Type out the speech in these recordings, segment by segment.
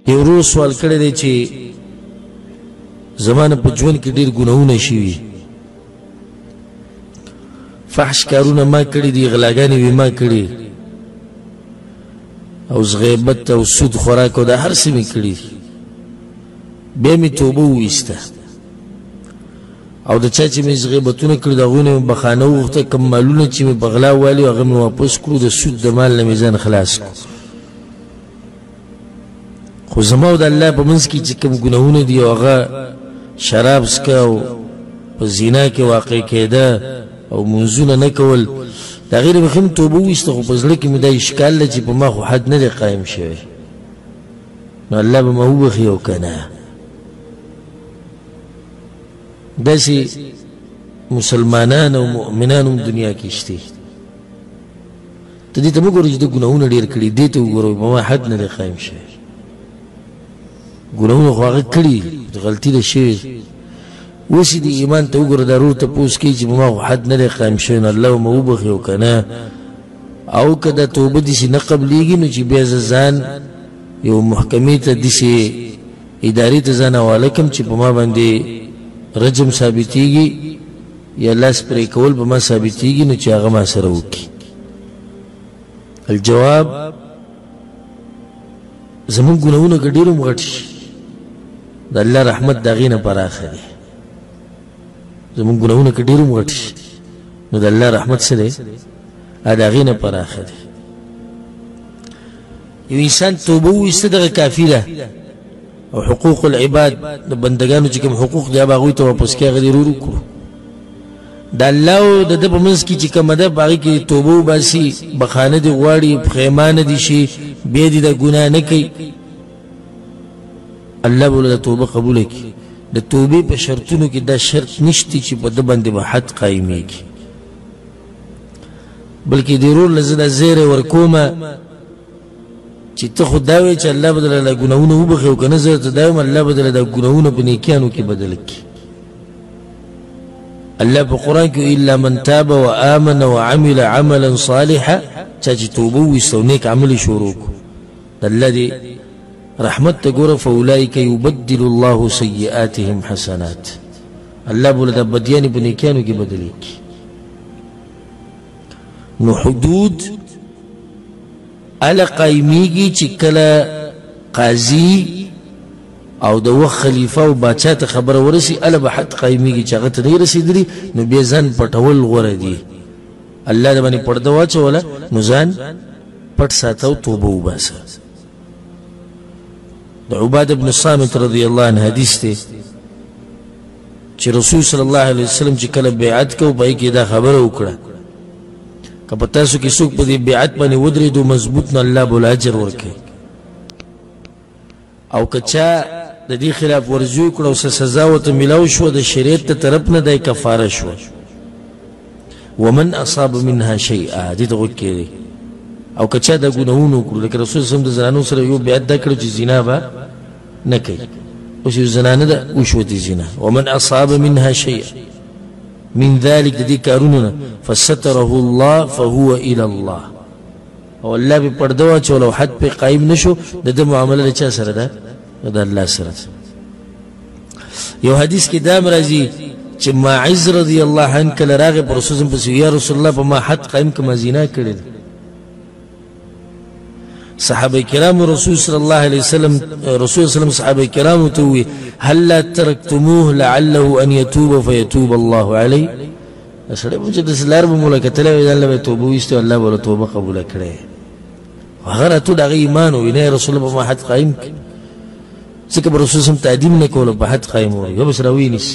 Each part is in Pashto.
یو ورور سوال کړی دی چې زمانه په ژوند کې ډېر ګناهونه شوي، فحش کارونه ما کړي دي، غلاګانې وې ما کړي، او غیبت او سود خوراک او دا هر څه مې کړي، بیا مې توبه وویسته او د چا چې مې غیبتونه کړي د هغوی نه مې بخانه وغوښته، کوم مالونه چې مې په غلا والي هغه مې واپس کړو، د سود د مال نه مې ځان خلاص کړو. خو زما او د الله په منځ کې چې کوم ګناهونه دي او هغه شراب څښه او په زنا کې واقع کېده او منځونه نه کول، د هغې نه مې ښه م توبه وویسته، خو په زړه کې مې دا اشکال ده چې په ما خو حد نه دی قایم شوی، نو الله به ما وبخي او که نه. داسې مسلمانان او مؤمنان هم دنیا کې شته، ته دې ته مه ګوره چې ده ګناهونه ډېر کړي، دې ته وګوره په ما حد نه دی قایم شوی، ګناهونه خو هغه کړي، غلطي ده شوې. اوس دې ایمان ته وګوره، دا ورور تپوس کوي چې په ما خو حد نه دی قایم شوی، نو الله به ما وبخي او که نه. او که دا توبه داسې نه قبلېږي نو چې بیا زه ځان یو محکمې ته داسې ادارې ته ځان حواله کړم چې په ما باندې رجم ثابتېږي یا لاس پرې کول به ما ثابتېږي، نو چې هغه ما سره وکړي. الجواب زمونږ ګناهونه که ډېر هم غټ شي، د الله رحمت د هغې نه پراخه دی. زمونږ ګناهونه که ډېر هم غټ شي نو د الله رحمت څه دی؟ د هغې نه پراخه دی. یو انسان توبه وویسته دغه کافي ده، او حقوق العباد د بندګانو چې کوم حقوق دی هغه هغوی ته واپس کړي، هغه دې ورو کړو. د الله او د ده په منځ کې چې کومه ده په هغې کې توبه وباسي، بخانه دې غواړي، پښیمانه دې شي، بیا دې دا ګناه نه کوي، الله به له توبه قبوله کړي. د توبې په شرطونو کې دا شرط نشته چې په ده باندې به حد قایمېږي، بلکې دې ورور له زه دا زیری ورکومه چې ته خو دا وایې چې الله به درله ګناهونه وبخي، او که نه زه درته دا وایم الله به درله دا ګناهونه په نیکیانو کې بدل کړي. الله په قرآن کې الا من تاب وآمن وعمل عملا صالحا، چا چې توبه وویسته او نیک عمل یې شروع کړو، د الله دې رحمت ته ګوره، فاولئک یبدل الله سیئاتهم حسنات، الله به دا بدیانې په نیکیانو کې بدلې کړي. نو حدود اله قایمیږي چې کله قاضي او د وخت خلیفه او باچا ته خبره ورسي، اله به حد قایمیږي چې هغه ته نه رسېدلي، نو بیا ځان پټول غوره دي. الله د باندې پرده واچوله، نو ځان پټ ساته او توبه وباسه. د عباده بن صامت رضی الله عنه حدیث دی چې رسول صلی الله علیه وسلم چې کله بیعت کو په کې دا خبره وکړه، که په تاسو کې څوک په دې بیعت باندې ودرېدو مضبوط، نو الله به له اجر ورکوي، او که چا د دې خلاف ورزي وکړه او څه سزا ورته میلاو شوه د شریعت ته طرف نه، دی کفاره شوه. ومن اصاب منها شیئا، دې ته غوږ کېږدئ. او که چا دا ګناهونه وکړو، لکه رسول صلی الله علیه وسلم د زنانو سره یو بیعت دا کړو چې زنا به نه کوي، اوس یو زنانه ده وشوتې زنا. ومن اصاب منها شیئا من ذلك د دې کارونو نه، فستره الله فهو الى الله، او الله به پرده واچوله او حد پې قایم نه شو، د ده معامله له چا سره ده؟ د الله سره. یو حدیث کې دا هم راځي چې ماعز رضی الله عنه کله راغی په رسول الله پسې، یا رسول الله په ما حد قایم که ما زنا کړې ده. صحابه کرام رسول صلی الله علیه وسلم صحابه کرام ته وی هل ترکتموه لعله ان يتوب فيتوب الله علیه، سړی به چې داسې لار به مو له کتلی وي الله به توبه ویستې، الله به له توبه قبوله کړی. هغه راته د هغه ایمان ووي، نه یا رسول الله په ما حد قایم کړي، ځکه به رسول صلی تعظیم نه کوله، په حد قایم وي، یو بس راویې نیسي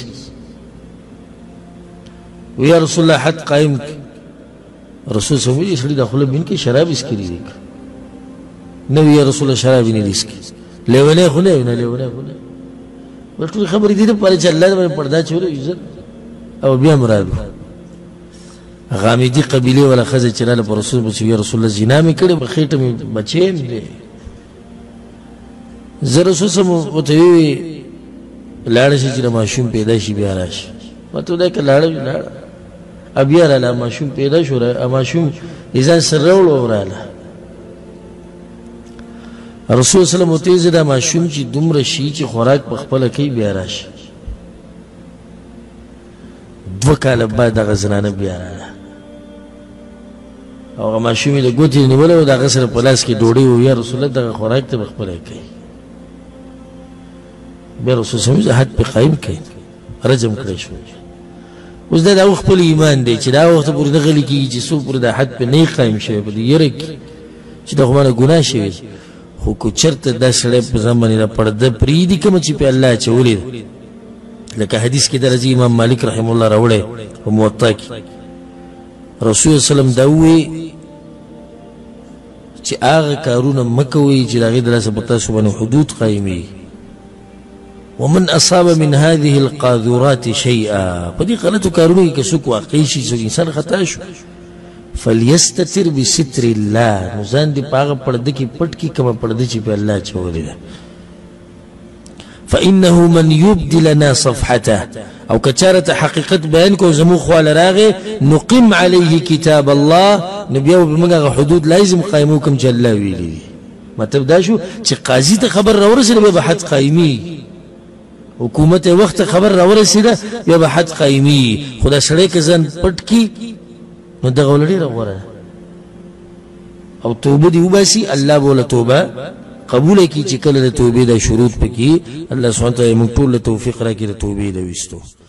وی یا رسول الله حد قایم کړي. رسول صلی الله سړي د خوله بین کې شراب اسکري دی، نه وی یا رسول الله شراب یې نه دي اسکي، لیونی خو نه وي، نه لیونی خو نه، بس ټولې خبرې دې دپاره چې الله باندې پرده اچولی عزت. او بیا مراد غامدي قبیلې والا ښځه چې راله په رسول پسې یا رسول الله زنا مې کړې، په خېټه مې بچی یم دی. زه رسول صلی الله ورته ویې لاړه شي چې د ماشوم پیدا شي بیا راشي، ما ته ویل که لاړه بیا راله ماشوم پیدا شو، ماشوم یې ځان سره راوړو او راله. رسول صلی الله علیه وسلم دا ماشوم چې دومره شي چې خوراک په خپله کوي بیا راشي 2 کاله بعد دغه زنانه بیا راغله او هغه ماشوم یې د ګوتې نیولی و د هغه سره په لاس کې ډوډۍ و یا رسول الله دغه خوراک ته به خپله کوي بیا رسول صلی الله علیه وسلم حد پې قایم کوي رجم کړی شو اوس دا د هغه خپل ایمان دی چې دا وخته پورې نه غلی کېږي چې څوک پورې دا حد پې نه قایم شوی په دې یره کې چې دا خو مانه ګناه شوې خو که چېرته دا سړی په ځان باندې دا پرده پرېږدي کومه چې پې الله اچولې ده لکه حدیث کې درځي امام مالک رحمه الله راوړی په موطا کې رسول صلی الله علیه وسلم دا ووایي چې هغه کارونه مه کوئ چې د هغې د لاسه په تاسو باندې حدود قایمېږي ومن اصاب من هذه القاذورات شيئا په دې غلطو کارونو کې که څوک واقع شي څوک انسان خطا شو فليستتر بستر الله نو ځان دې په هغه پرده کې پټ کړي کومه پرده چې په الله اچولې ده فإنه من يبدي لنا صفحته او كچارة حقيقت بيان کو زمو خوال راغي نقم عليه كتاب الله نبيو بمغا حدود لازم قائموكم جلا ویلی مطلب دا شو چې قاضي ته خبر راورسېده بیا به حد قایمي حکومت وخت خبر راورسېده بیا به حد قایمي خو دا سړی که ځان پټ کي نو دغه ول ډېره غوره او توبه دې وباسي الله به له توبه قبول کی چې کله د توبې د شروط پکې الله سبحانه وتعالی موږ ټول له توفیق راکړي د توبې د وستو